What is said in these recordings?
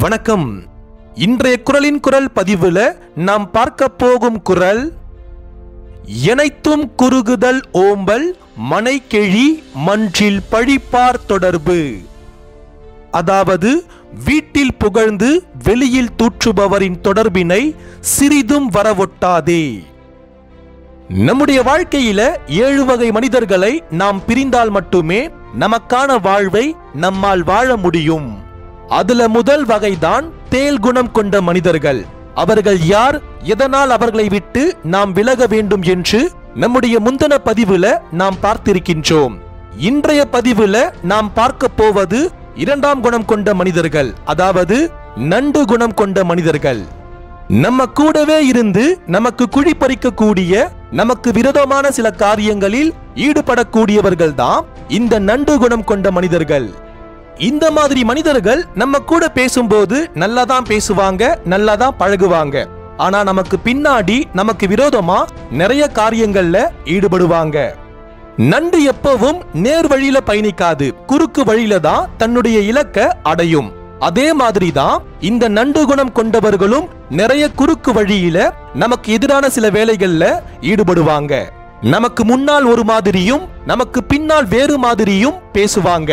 வணக்கம். இன்றைய குறளின் குறள் பதிவுல நாம் பார்க்க போகும் குறள், எனைத்தும் குறுகுதல் ஓம்பல் மனைக்கெழி மன்றில் பழிப்பார் தொடர்பு. அதாவது வீட்டில் புகழ்ந்து வெளியில் தூற்றுபவரின் தொடர்பினை சிறிதும் வரவொட்டாதே. நம்முடைய வாழ்க்கையில 7 வகை மனிதர்களை நாம் பிரிந்தால் மட்டுமே நமக்கான வாழ்வை நம்மால் வாழ முடியும். அதுல முதல் வகைதான் தேல் குணம் கொண்ட மனிதர்கள். அவர்கள் யார், எதனால் அவர்களை விட்டு நாம் விலக வேண்டும் என்று நம்முடைய முந்தின பதிவுல நாம் பார்த்திருக்கின்றோம். இன்றைய பதிவுல நாம் பார்க்க போவது 2ஆம் குணம் கொண்ட மனிதர்கள், அதாவது நண்டு குணம் கொண்ட மனிதர்கள். நம்ம கூடவே இருந்து நமக்கு குழி பறிக்கக்கூடிய, நமக்கு விரோதமான சில காரியங்களில் ஈடுபடக்கூடியவர்கள் தான் இந்த நண்டு குணம் கொண்ட மனிதர்கள். இந்த மாதிரி மனிதர்கள் நம்ம கூட பேசும்போது நல்லா தான் பேசுவாங்க, நல்லா தான் பழகுவாங்க. ஆனா நமக்கு பின்னாடி நமக்கு விரோதமா நிறைய காரியங்கள்ல ஈடுபடுவாங்க. நண்டு எப்பவும் நேர் வழியில பயணிக்காது, குறுக்கு வழியில தான் தன்னுடைய இலக்கை அடையும். அதே மாதிரி தான் இந்த நண்டு குணம் கொண்டவர்களும் நிறைய குறுக்கு வழியில நமக்கு எதிரான சில வேலைகள்ல ஈடுபடுவாங்க. நமக்கு முன்னால் ஒரு மாதிரியும் நமக்கு பின்னால் வேறு மாதிரியும் பேசுவாங்க.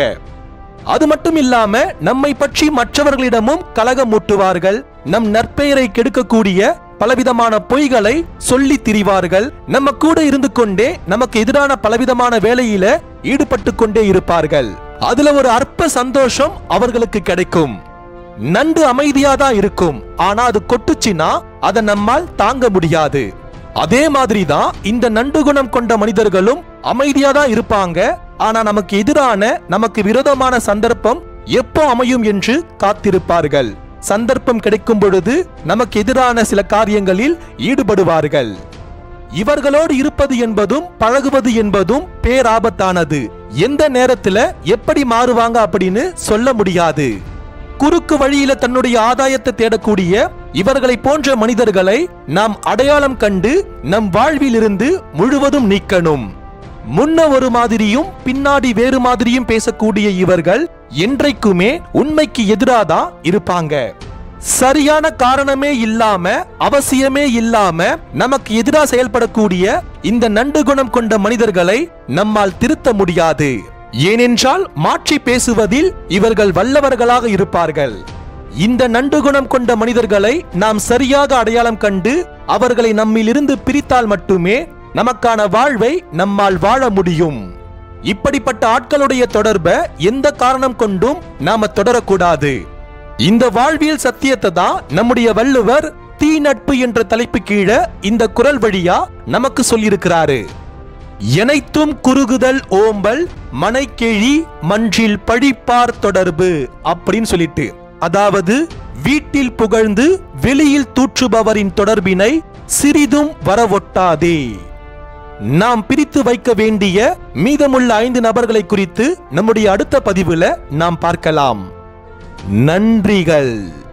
அது மட்டும் இல்லாம நம்மை பற்றி மற்றவர்களிடமும் கலகம் மூட்டுவார்கள். நம் நற்பெயரை கெடுக்கக்கூடிய பலவிதமான பொய்களை சொல்லி திரிவார்கள். நம்ம கூட இருந்து கொண்டே நமக்கு எதிரான பலவிதமான வேலையில ஈடுபட்டு கொண்டே இருப்பார்கள். அதுல ஒரு அற்ப சந்தோஷம் அவர்களுக்கு கிடைக்கும். நண்டு அமைதியாதான் இருக்கும், ஆனா அது கொட்டுச்சுன்னா அதை நம்மால் தாங்க முடியாது. அதே மாதிரிதான் இந்த நண்டு குணம் கொண்ட மனிதர்களும் அமைதியாதான் இருப்பாங்க. ஆனா நமக்கு எதிரான, நமக்கு விரோதமான சந்தர்ப்பம் எப்போ அமையும் என்று காத்திருப்பார்கள். சந்தர்ப்பம் கிடைக்கும் பொழுது நமக்கு எதிரான சில காரியங்களில் ஈடுபடுவார்கள். இவர்களோடு இருப்பது என்பதும் பழகுவது என்பதும் பேராபத்தானது. எந்த நேரத்துல எப்படி மாறுவாங்க அப்படின்னு சொல்ல முடியாது. குறுக்கு வழியில தன்னுடைய ஆதாயத்தை தேடக்கூடிய இவர்களை போன்ற மனிதர்களை நாம் அடையாளம் கண்டு நம் வாழ்வில் இருந்து முழுவதும் நீக்கணும். முன்ன ஒரு மாதிரியும் பின்னாடி வேறு மாதிரியும் பேசக்கூடிய இவர்கள் என்றைக்குமே உண்மைக்கு எதிராதான் இருப்பாங்க. சரியான காரணமே இல்லாம, அவசியமே இல்லாம நமக்கு எதிராக செயல்படக்கூடிய இந்த நண்டு குணம் கொண்ட மனிதர்களை நம்மால் திருத்த முடியாது. ஏனென்றால் மாற்றி பேசுவதில் இவர்கள் வல்லவர்களாக இருப்பார்கள். இந்த நண்டு குணம் கொண்ட மனிதர்களை நாம் சரியாக அடையாளம் கண்டு அவர்களை நம்மிலிருந்து பிரித்தால் மட்டுமே நமக்கான வாழ்வை நம்மால் வாழ முடியும். இப்படிப்பட்ட ஆட்களுடைய தொடர்பை எந்த காரணம் கொண்டும் நாம தொடரக்கூடாது. இந்த வாழ்வியல் சத்தியத்தை தான் நம்முடைய வள்ளுவர் தீ நட்பு என்ற தலைப்பு கீழே இந்த குறள் வழியா நமக்கு சொல்லியிருக்கிறாரு. எனைத்தும் குறுகுதல் ஓம்பல் மனைக்கெழி மன்றில் பழிப்பார் தொடர்பு அப்படின்னு சொல்லிட்டு, அதாவது வீட்டில் புகழ்ந்து வெளியில் தூற்றுபவரின் தொடர்பினை சிறிதும் வரவொட்டாதே. நாம் பிரித்து வைக்க வேண்டிய மீதமுள்ள 5 நபர்களை குறித்து நம்முடைய அடுத்த பதிவுல நாம் பார்க்கலாம். நன்றிகள்.